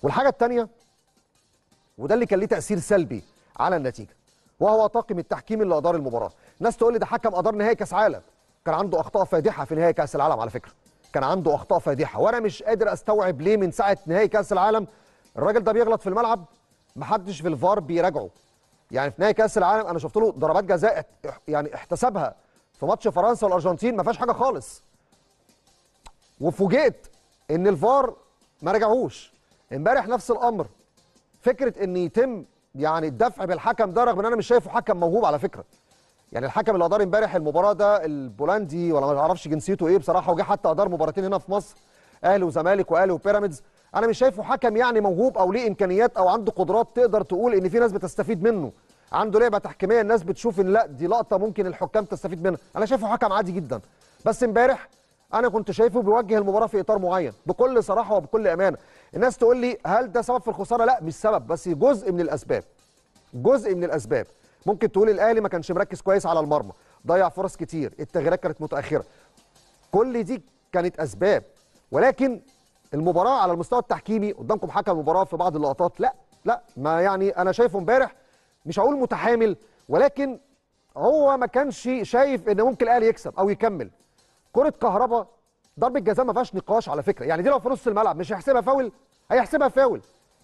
والحاجه الثانيه وده اللي كان ليه تاثير سلبي على النتيجه، وهو طاقم التحكيم اللي ادار المباراه. ناس تقول لي ده حكم ادار نهائي كاس عالم، كان عنده اخطاء فادحه في نهائي كاس العالم على فكره، كان عنده اخطاء فادحه، وانا مش قادر استوعب ليه من ساعه نهائي كاس العالم الراجل ده بيغلط في الملعب محدش في الفار بيراجعه. يعني في نهائي كاس العالم انا شفت له ضربات جزاء يعني احتسبها في ماتش فرنسا والارجنتين ما فيهاش حاجه خالص، وفوجئت ان الفار ما رجعوش. امبارح نفس الامر، فكره ان يتم يعني الدفع بالحكم ده رغم ان انا مش شايفه حكم موهوب على فكره. يعني الحكم اللي ادار امبارح المباراه ده البولندي ولا ما اعرفش جنسيته ايه بصراحه، وجه حتى ادار مباراتين هنا في مصر اهلي وزمالك واهلي وبيراميدز، انا مش شايفه حكم يعني موهوب او ليه امكانيات او عنده قدرات تقدر تقول ان في ناس بتستفيد منه، عنده لعبه تحكيميه الناس بتشوف ان لا دي لقطه ممكن الحكام تستفيد منها. انا شايفه حكم عادي جدا، بس امبارح انا كنت شايفه بيوجه المباراه في اطار معين بكل صراحه وبكل امانه. الناس تقول لي هل ده سبب في الخساره؟ لا مش سبب، بس جزء من الاسباب، جزء من الاسباب. ممكن تقول الاهلي ما كانش مركز كويس على المرمى، ضيع فرص كتير، التغييرات كانت متاخره، كل دي كانت اسباب. ولكن المباراه على المستوى التحكيمي قدامكم حكم المباراه في بعض اللقطات لا ما يعني انا شايفه امبارح مش هقول متحامل، ولكن هو ما كانش شايف ان ممكن الاهلي يكسب او يكمل. كره كهربا ضربه جزاء ما فيهاش نقاش على فكره، يعني دي لو في نص الملعب مش هيحسبها فاول، هيحسبها فاول.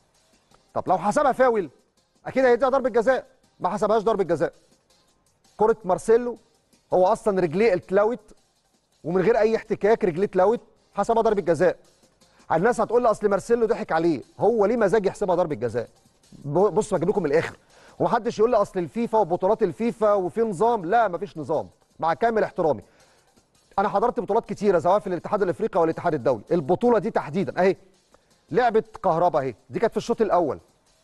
طب لو حسبها فاول اكيد هيديها ضربه جزاء، ما حسبهاش ضربه جزاء. كره مارسيلو هو اصلا رجليه اتلوت ومن غير اي احتكاك رجليه اتلوت، حسبها ضربه جزاء. الناس هتقول لي اصل مارسيلو ضحك عليه، هو ليه مزاج يحسبها ضربه جزاء؟ بصوا بجيب لكم من الاخر، ومحدش يقول لي اصل الفيفا وبطولات الفيفا وفي نظام، لا مفيش نظام مع كامل احترامي. انا حضرت بطولات كتيره سواء في الاتحاد الافريقي او الاتحاد الدولي، البطوله دي تحديدا اهي لعبه كهربا اهي دي كانت في الشوط الاول،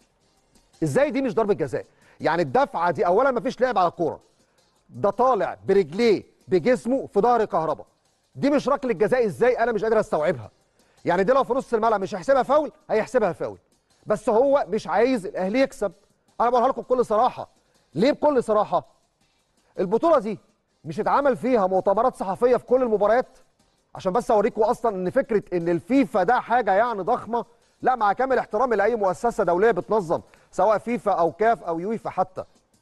ازاي دي مش ضربه جزاء؟ يعني الدفعه دي اولا مفيش لعب على الكوره، ده طالع برجليه بجسمه في ظهر كهربا، دي مش ركله جزاء ازاي؟ انا مش قادر استوعبها. يعني دي لو في نص الملعب مش هيحسبها فاول، هيحسبها فاول، بس هو مش عايز الاهلي يكسب. انا بقولها لكم بكل صراحه. ليه بكل صراحه؟ البطوله دي مش اتعمل فيها مؤتمرات صحفيه في كل المباريات؟ عشان بس اوريكم اصلا ان فكره ان الفيفا ده حاجه يعني ضخمه، لا مع كامل احترامي لاي مؤسسه دوليه بتنظم سواء فيفا او كاف او يويفا حتى،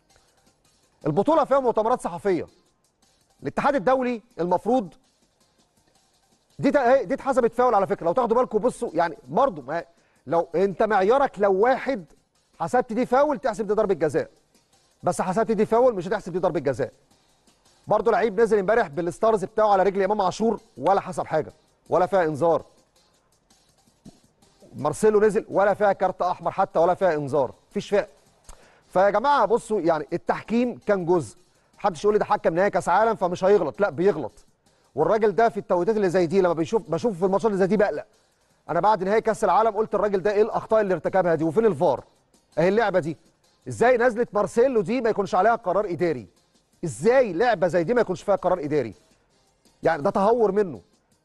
البطوله فيها مؤتمرات صحفيه. الاتحاد الدولي المفروض دي اتحسبت فاول على فكره، لو تاخدوا بالكم بصوا يعني برضه لو انت معيارك لو واحد حسبت دي فاول تحسب دي ضربه جزاء، بس حسبت دي فاول مش هتحسب دي ضربه جزاء. برضه لعيب نزل امبارح بالستارز بتاعه على رجل امام عاشور ولا حسب حاجه ولا فيها انذار. مارسيلو نزل ولا فيها كارت احمر حتى ولا فيها انذار، مفيش فيها. فيا جماعه بصوا يعني التحكيم كان جزء، محدش يقول لي ده حكم نهائي كاس عالم فمش هيغلط، لا بيغلط. والراجل ده في التوقيتات اللي زي دي لما بشوفه في الماتشات اللي زي دي بقلق. انا بعد نهائي كاس العالم قلت الراجل ده ايه الاخطاء اللي ارتكبها دي وفين الفار؟ اهي اللعبه دي ازاي نزلت مارسيلو دي ما يكونش عليها قرار اداري؟ ازاي لعبه زي دي ما يكونش فيها قرار اداري؟ يعني ده تهور منه.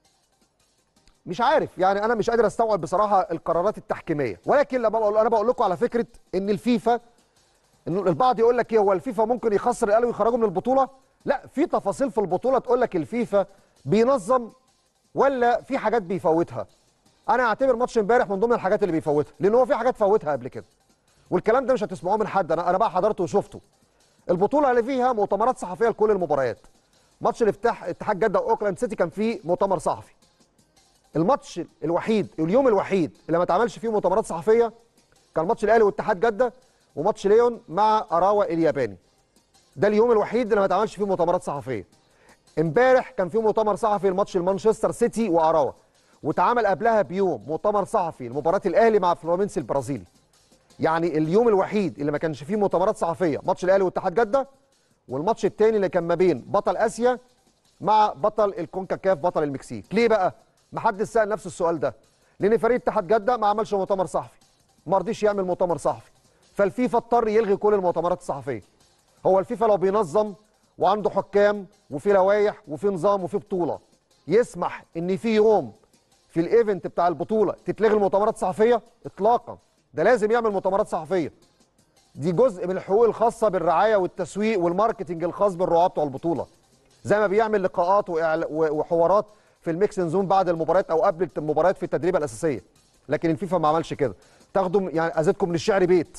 مش عارف يعني انا مش قادر استوعب بصراحه القرارات التحكيميه. ولكن لما انا بقول لكم على فكره ان الفيفا، ان البعض يقول لك ايه هو الفيفا ممكن يخسر الاهلي ويخرجه من البطوله؟ لا، في تفاصيل في البطوله تقول لك الفيفا بينظم ولا في حاجات بيفوتها. انا اعتبر ماتش امبارح من ضمن الحاجات اللي بيفوتها، لان هو في حاجات فوتها قبل كده والكلام ده مش هتسمعوه من حد، انا بقى حضرته وشفته. البطوله اللي فيها مؤتمرات صحفيه لكل المباريات. ماتش الافتتاح اتحاد جده واوكلاند سيتي كان فيه مؤتمر صحفي. الماتش الوحيد اليوم الوحيد اللي ما اتعملش فيه مؤتمرات صحفيه كان ماتش الاهلي واتحاد جده وماتش ليون مع اراوا الياباني. ده اليوم الوحيد اللي ما اتعملش فيه مؤتمرات صحفيه. امبارح كان فيه مؤتمر صحفي لماتش المانشستر سيتي واراوا، واتعمل قبلها بيوم مؤتمر صحفي لمباراه الاهلي مع فلومينسي البرازيلي. يعني اليوم الوحيد اللي ما كانش فيه مؤتمرات صحفيه ماتش الاهلي واتحاد جده، والماتش الثاني اللي كان ما بين بطل اسيا مع بطل الكونكاكاف بطل المكسيك. ليه بقى؟ ما حدش سأل نفس السؤال ده. لان فريق اتحاد جده ما عملش مؤتمر صحفي، ما رضيش يعمل مؤتمر صحفي، فالفيفا اضطر يلغي كل المؤتمرات الصحفيه. هو الفيفا لو بينظم وعنده حكام وفي لوائح وفي نظام وفي بطوله يسمح ان في يوم في الايفنت بتاع البطوله تتلغي المؤتمرات الصحفيه؟ اطلاقا، ده لازم يعمل مؤتمرات صحفيه. دي جزء من الحقوق الخاصه بالرعايه والتسويق والماركتنج الخاص بالرعاه بتوع البطوله، زي ما بيعمل لقاءات وحوارات في الميكس زون بعد المباريات او قبل المباريات في التدريبه الاساسيه. لكن الفيفا ما عملش كده، تاخدوا يعني ازيدكم من الشعر بيت.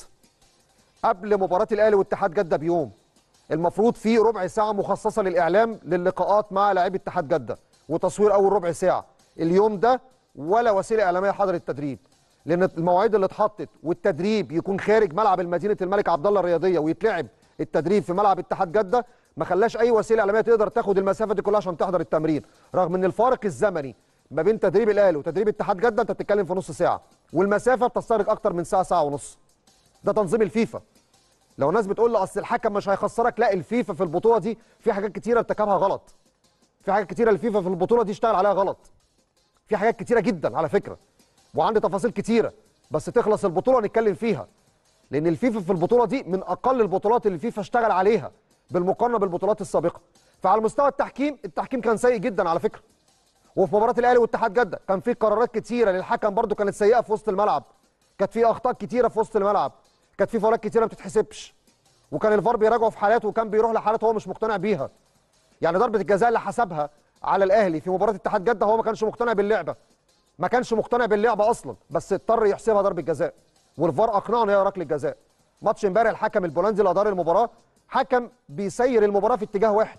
قبل مباراه الاهلي واتحاد جده بيوم المفروض في ربع ساعه مخصصه للاعلام للقاءات مع لاعبي اتحاد جده وتصوير اول ربع ساعه. اليوم ده ولا وسيله اعلاميه حضرت التدريب، لان المواعيد اللي اتحطت والتدريب يكون خارج ملعب المدينه الملك عبد الله الرياضيه ويتلعب التدريب في ملعب اتحاد جده ما خلاش اي وسيله اعلاميه تقدر تاخد المسافه دي كلها عشان تحضر التمرين، رغم ان الفارق الزمني ما بين تدريب الاهلي وتدريب اتحاد جده انت بتتكلم في نص ساعه، والمسافه بتستغرق اكتر من ساعه، ساعه ونص. ده تنظيم الفيفا. لو الناس بتقول لي اصل الحكم مش هيخسرك، لا، الفيفا في البطوله دي في حاجات كتيره ارتكبها غلط. في حاجات كتيره الفيفا في البطوله دي اشتغل عليها غلط. في حاجات كتيره جدا على فكره، وعندي تفاصيل كتيره، بس تخلص البطوله نتكلم فيها. لان الفيفا في البطوله دي من اقل البطولات اللي الفيفا اشتغل عليها بالمقارنه بالبطولات السابقه. فعلى مستوى التحكيم كان سيء جدا على فكره. وفي مباراه الاهلي واتحاد جده كان في قرارات كتيره للحكم برده كانت سيئه في وسط الملعب. كانت في اخطاء كتيره في وسط الملعب، كانت في فاولات كتيره ما بتتحسبش، وكان الفار بيراجعه في حالات وكان بيروح لحالات هو مش مقتنع بيها. يعني ضربه الجزاء اللي حسبها على الاهلي في مباراه اتحاد جده هو ما كانش مقتنع باللعبه، ما كانش مقتنع باللعبه اصلا، بس اضطر يحسبها ضربه جزاء، والفار اقنعه ان هي ركله جزاء. ماتش امبارح الحكم البولندي اللي ادار المباراه حكم بيسير المباراه في اتجاه واحد،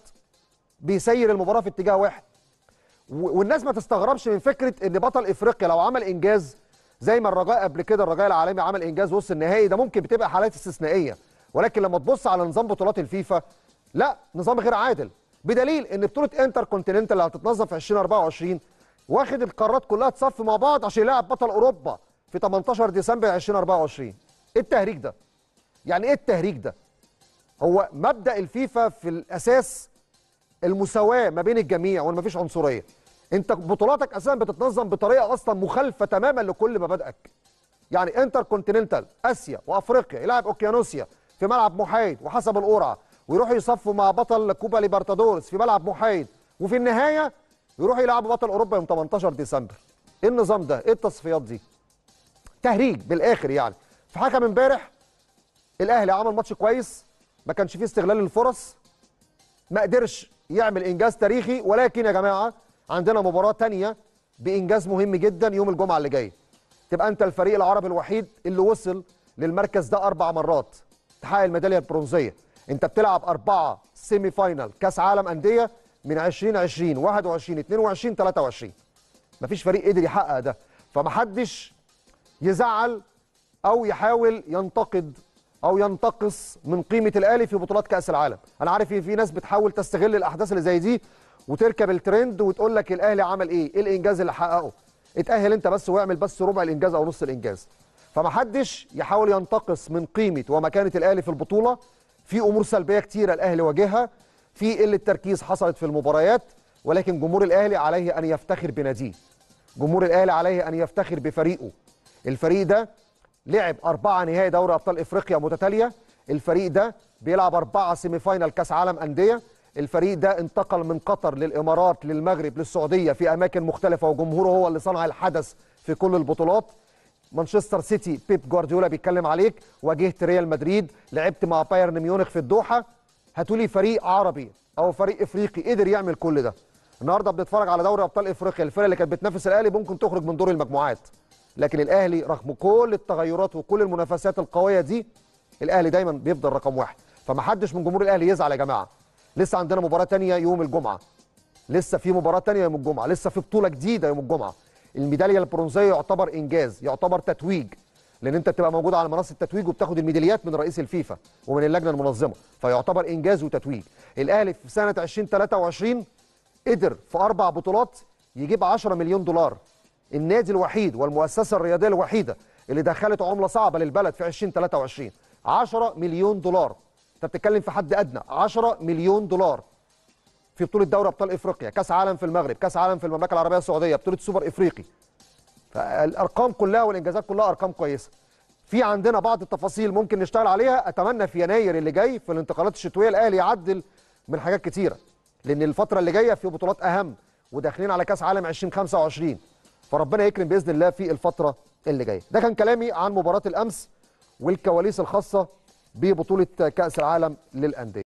بيسير المباراه في اتجاه واحد. والناس ما تستغربش من فكره ان بطل افريقيا لو عمل انجاز زي ما الرجاء قبل كده، الرجاء العالمي عمل انجاز وصل النهائي، ده ممكن بتبقى حالات استثنائيه، ولكن لما تبص على نظام بطولات الفيفا لا، نظام غير عادل. بدليل ان بطوله انتر كونتيننتال اللي هتتنظم في 2024 واخد القارات كلها تصفي مع بعض عشان يلاعب بطل اوروبا في 18 ديسمبر 2024. ايه التهريج ده؟ يعني ايه التهريج ده؟ هو مبدأ الفيفا في الاساس المساواة ما بين الجميع وان مفيش عنصرية. انت بطولاتك اساسا بتتنظم بطريقة اصلا مخالفة تماما لكل مبادئك. يعني انتر كونتيننتال اسيا وافريقيا يلعب اوكيانوسيا في ملعب محايد وحسب القرعة، ويروحوا يصفوا مع بطل كوبا ليبرتادورس في ملعب محايد، وفي النهاية يروحوا يلعبوا بطل اوروبا يوم 18 ديسمبر. ايه النظام ده؟ ايه التصفيات دي؟ تهريج بالاخر يعني. في حكم امبارح الاهلي عمل ماتش كويس، ما كانش فيه استغلال للفرص، ما قدرش يعمل انجاز تاريخي، ولكن يا جماعه عندنا مباراه ثانيه بانجاز مهم جدا يوم الجمعه اللي جاي. تبقى انت الفريق العربي الوحيد اللي وصل للمركز ده 4 مرات تحقق الميداليه البرونزيه. انت بتلعب 4 سيمي فاينال كاس عالم انديه من 2020 21 22 23. مفيش فريق قدر يحقق ده، فمحدش يزعل او يحاول ينتقد او ينتقص من قيمه الاهلي في بطولات كاس العالم. انا عارف ان في ناس بتحاول تستغل الاحداث اللي زي دي وتركب الترند وتقول لك الاهلي عمل ايه الانجاز اللي حققه. اتاهل انت بس واعمل بس ربع الانجاز او نص الانجاز. فمحدش يحاول ينتقص من قيمه ومكانه الاهلي في البطوله. في امور سلبيه كتيره الاهلي واجهها، في قله تركيز حصلت في المباريات، ولكن جمهور الاهلي عليه ان يفتخر بناديه. جمهور الاهلي عليه ان يفتخر بفريقه. الفريق ده لعب 4 نهائي دوري ابطال افريقيا متتاليه، الفريق ده بيلعب 4 سيمي فاينال كاس عالم انديه، الفريق ده انتقل من قطر للامارات للمغرب للسعوديه في اماكن مختلفه، وجمهوره هو اللي صنع الحدث في كل البطولات. مانشستر سيتي بيب جوارديولا بيتكلم عليك، واجهت ريال مدريد، لعبت مع بايرن ميونخ في الدوحه. هاتولي فريق عربي او فريق افريقي قدر يعمل كل ده. النهارده بنتفرج على دوري ابطال افريقيا، الفرقه اللي كانت بتنافس الاهلي ممكن تخرج من دور المجموعات، لكن الاهلي رغم كل التغيرات وكل المنافسات القويه دي الاهلي دايما بيفضل رقم واحد. فمحدش من جمهور الاهلي يزعل يا جماعه. لسه عندنا مباراه ثانيه يوم الجمعه، لسه في مباراه ثانيه يوم الجمعه، لسه في بطوله جديده يوم الجمعه. الميداليه البرونزيه يعتبر انجاز، يعتبر تتويج، لان انت بتبقى موجود على منصه التتويج وبتاخد الميداليات من رئيس الفيفا ومن اللجنه المنظمه، فيعتبر انجاز وتتويج. الاهلي في سنه 2023 قدر في 4 بطولات يجيب 10 مليون دولار. النادي الوحيد والمؤسسه الرياضيه الوحيده اللي دخلت عمله صعبه للبلد في 2023 10 مليون دولار. انت بتتكلم في حد ادنى 10 مليون دولار في بطوله دوري ابطال افريقيا، كاس عالم في المغرب، كاس عالم في المملكه العربيه السعوديه، بطوله سوبر افريقي. فالارقام كلها والانجازات كلها ارقام كويسه. في عندنا بعض التفاصيل ممكن نشتغل عليها، اتمنى في يناير اللي جاي في الانتقالات الشتويه الاهلي يعدل من حاجات كتيره، لان الفتره اللي جايه في بطولات اهم وداخلين على كاس عالم 2025، فربنا يكرم باذن الله في الفتره اللي جايه. ده كان كلامي عن مباراه الامس والكواليس الخاصه ببطوله كاس العالم للانديه.